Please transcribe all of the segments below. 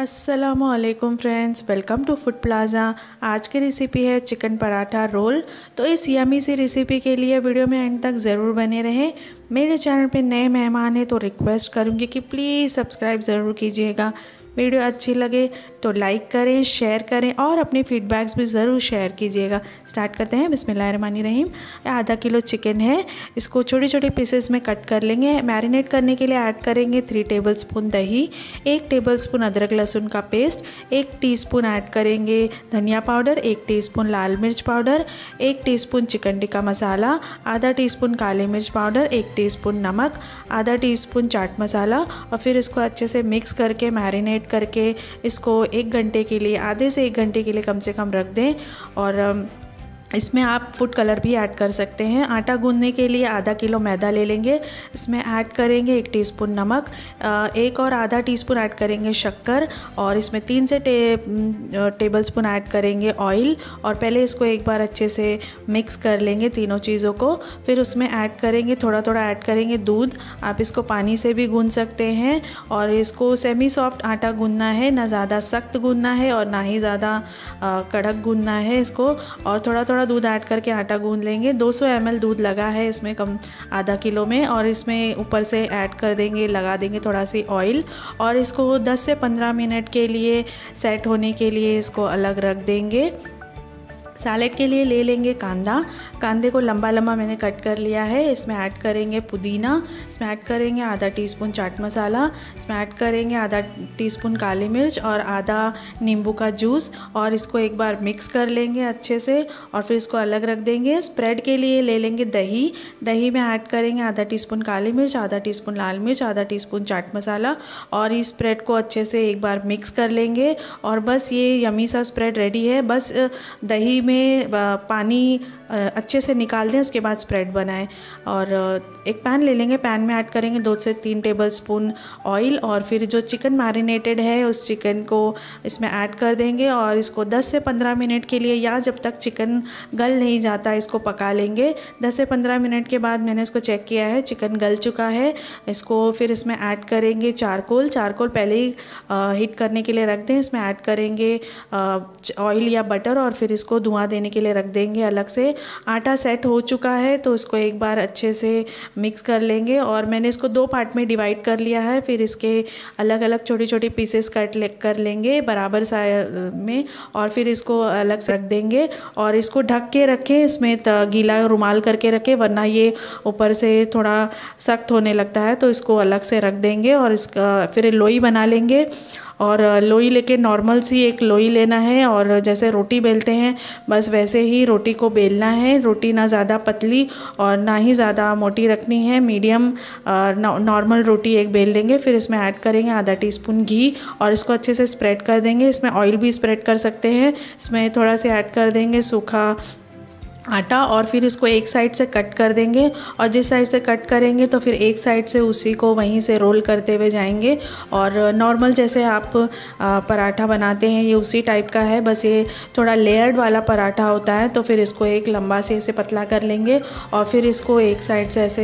अस्सलामुअलैकुम friends, welcome to food plaza. आज की रेसिपी है चिकन पराठा रोल। तो इस यमी सी रेसिपी के लिए वीडियो में एंड तक ज़रूर बने रहें। मेरे चैनल पे नए मेहमान हैं तो रिक्वेस्ट करूँगी कि प्लीज़ सब्सक्राइब ज़रूर कीजिएगा। वीडियो अच्छी लगे तो लाइक करें, शेयर करें और अपने फीडबैक्स भी ज़रूर शेयर कीजिएगा। स्टार्ट करते हैं। बिस्मिल्लाहिर्रहमानिर्रहीम। आधा किलो चिकन है, इसको छोटे छोटे पीसेस में कट कर लेंगे। मैरिनेट करने के लिए ऐड करेंगे 3 टेबलस्पून दही, 1 टेबलस्पून अदरक लहसुन का पेस्ट, 1 टीस्पून ऐड करेंगे धनिया पाउडर, 1 टीस्पून लाल मिर्च powder, 1 teaspoon chicken tikka masala, आधा टीस्पून काली मिर्च पाउडर, 1 टीस्पून नमक, आधा टीस्पून चाट मसाला। और फिर इसको अच्छे से मिक्स करके मैरिनेट करके इसको 1 घंटे के लिए, आधे से 1 घंटे के लिए कम से कम रख दें। और इसमें आप फूड कलर भी ऐड कर सकते हैं। आटा गूंदने के लिए आधा किलो मैदा ले लेंगे, इसमें ऐड करेंगे 1 टीस्पून नमक, 1 और आधा टीस्पून ऐड करेंगे शक्कर, और इसमें 3 से टेबलस्पून ऐड करेंगे ऑयल। और पहले इसको एक बार अच्छे से मिक्स कर लेंगे तीनों चीज़ों को। फिर उसमें ऐड करेंगे थोड़ा थोड़ा ऐड करेंगे दूध। आप इसको पानी से भी गूंद सकते हैं। और इसको सेमी सॉफ्ट आटा गूंदना है, ना ज़्यादा सख्त गूंदना है और ना ही ज़्यादा कड़क गूंदना है इसको। और थोड़ा थोड़ा दूध ऐड करके आटा गूंद लेंगे। 200 ml दूध लगा है इसमें, कम आधा किलो में। और इसमें ऊपर से ऐड कर देंगे, लगा देंगे थोड़ा सी ऑयल। और इसको 10 से 15 मिनट के लिए सेट होने के लिए इसको अलग रख देंगे। सैलेड के लिए ले लेंगे कांदे को लंबा लंबा मैंने कट कर लिया है। इसमें ऐड करेंगे पुदीना, इसमें ऐड करेंगे आधा टीस्पून चाट मसाला, इसमें ऐड करेंगे आधा टीस्पून काली मिर्च और आधा नींबू का जूस। और इसको एक बार मिक्स कर लेंगे अच्छे से और फिर इसको अलग रख देंगे। स्प्रेड के लिए ले लेंगे दही में ऐड करेंगे आधा टीस्पून काली मिर्च, आधा टीस्पून लाल मिर्च, आधा टीस्पून चाट मसाला। और इस स्प्रेड को अच्छे से एक बार मिक्स कर लेंगे। और बस ये यमी सा स्प्रेड रेडी है। बस दही में पानी अच्छे से निकाल दें, उसके बाद स्प्रेड बनाएं। और एक पैन ले लेंगे, पैन में ऐड करेंगे 2 से 3 टेबलस्पून ऑयल। और फिर जो चिकन मैरिनेटेड है उस चिकन को इसमें ऐड कर देंगे और इसको 10 से 15 मिनट के लिए, या जब तक चिकन गल नहीं जाता, इसको पका लेंगे। 10 से 15 मिनट के बाद मैंने इसको चेक किया है, चिकन गल चुका है। इसको फिर इसमें ऐड करेंगे चारकोल पहले ही हीट करने के लिए रख दें। इसमें ऐड करेंगे ऑयल या बटर और फिर इसको धुआं देने के लिए रख देंगे अलग से। आटा सेट हो चुका है तो इसको एक बार अच्छे से मिक्स कर लेंगे। और मैंने इसको 2 पार्ट में डिवाइड कर लिया है। फिर इसके अलग अलग छोटी छोटी पीसेस कर लेंगे बराबर में, और फिर इसको अलग से रख देंगे। और इसको ढक के रखें, इसमें गीला रुमाल करके रखें, वरना ये ऊपर से थोड़ा सख्त होने लगता है। तो इसको अलग से रख देंगे और इसका फिर लोई बना लेंगे। और लोई लेके नॉर्मल सी एक लोई लेना है और जैसे रोटी बेलते हैं बस वैसे ही रोटी को बेलना है। रोटी ना ज़्यादा पतली और ना ही ज़्यादा मोटी रखनी है, मीडियम नॉर्मल रोटी एक बेल लेंगे। फिर इसमें ऐड करेंगे आधा टीस्पून घी और इसको अच्छे से स्प्रेड कर देंगे। इसमें ऑयल भी स्प्रेड कर सकते हैं। इसमें थोड़ा सा ऐड कर देंगे सूखा आटा और फिर इसको एक साइड से कट कर देंगे। और जिस साइड से कट करेंगे तो फिर एक साइड से उसी को वहीं से रोल करते हुए जाएंगे। और नॉर्मल जैसे आप पराठा बनाते हैं ये उसी टाइप का है, बस ये थोड़ा लेयर्ड वाला पराठा होता है। तो फिर इसको एक लंबा से ऐसे पतला कर लेंगे और फिर इसको एक साइड से ऐसे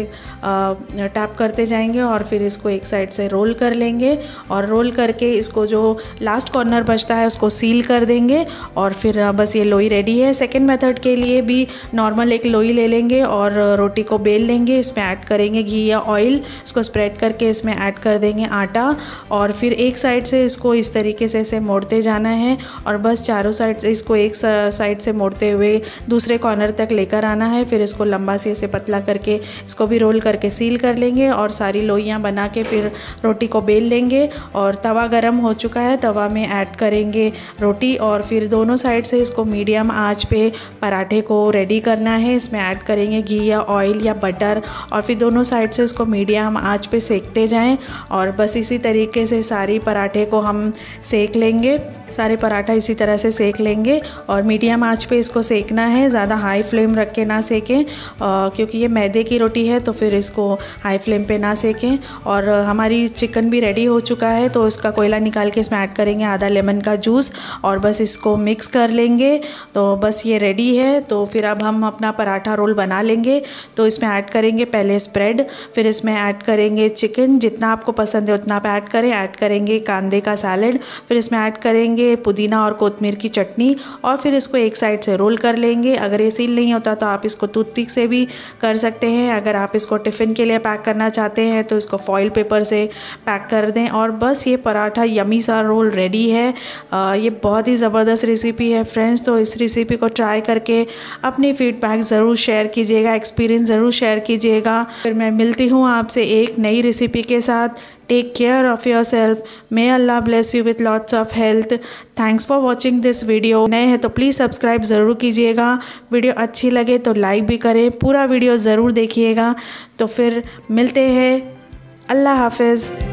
टैप करते जाएंगे और फिर इसको एक साइड से रोल कर लेंगे। और रोल करके इसको जो लास्ट कॉर्नर बचता है उसको सील कर देंगे। और फिर बस ये लोई रेडी है। सेकेंड मेथड के लिए भी नॉर्मल एक लोई ले लेंगे और रोटी को बेल लेंगे। इसमें ऐड करेंगे घी या ऑयल, इसको स्प्रेड करके इसमें ऐड कर देंगे आटा। और फिर एक साइड से इसको इस तरीके से ऐसे मोड़ते जाना है और बस चारों साइड से इसको एक साइड से मोड़ते हुए दूसरे कॉर्नर तक लेकर आना है। फिर इसको लंबा से ऐसे पतला करके इसको भी रोल करके सील कर लेंगे और सारी लोइयाँ बना के फिर रोटी को बेल लेंगे। और तवा गरम हो चुका है, तवा में ऐड करेंगे रोटी और फिर दोनों साइड से इसको मीडियम आंच पे पराठे को रेडी करना है। इसमें ऐड करेंगे घी या ऑयल या बटर और फिर दोनों साइड से इसको मीडियम आंच पे सेकते जाएं। और बस इसी तरीके से सारी पराठे को हम सेक लेंगे, सारे पराठा इसी तरह से सेक लेंगे। और मीडियम आंच पे इसको सेकना है, ज़्यादा हाई फ्लेम रख के ना सेकें क्योंकि ये मैदे की रोटी है तो फिर इसको हाई फ्लेम पे ना सेकें। और हमारी चिकन भी रेडी हो चुका है तो इसका कोयला निकाल के इसमें ऐड करेंगे आधा लेमन का जूस और बस इसको मिक्स कर लेंगे। तो बस ये रेडी है। तो फिर अब हम अपना पराठा रोल बना लेंगे। तो इसमें ऐड करेंगे पहले स्प्रेड, फिर इसमें ऐड करेंगे चिकन, जितना आपको पसंद है उतना आप ऐड करें। ऐड करेंगे कांदे का सैलेड, फिर इसमें ऐड करेंगे पुदीना और कोतमीर की चटनी, और फिर इसको एक साइड से रोल कर लेंगे। अगर ये सील नहीं होता तो आप इसको टूथपिक से भी कर सकते हैं। अगर आप इसको टिफ़िन के लिए पैक करना चाहते हैं तो इसको फॉइल पेपर से पैक कर दें, और बस ये पराठा यमी सा रोल रेडी है। ये बहुत ही ज़बरदस्त रेसिपी है फ्रेंड्स। तो इस रेसिपी को ट्राई करके अपनी फीडबैक ज़रूर शेयर कीजिएगा, एक्सपीरियंस ज़रूर शेयर कीजिएगा। फिर मैं मिलती हूँ आपसे एक नई रेसिपी के साथ। Take care of yourself. May Allah bless you with lots of health. Thanks for watching this video. नए हैं तो प्लीज़ सब्सक्राइब ज़रूर कीजिएगा। वीडियो अच्छी लगे तो लाइक भी करें, पूरा वीडियो ज़रूर देखिएगा। तो फिर मिलते हैं। अल्लाह हाफिज़।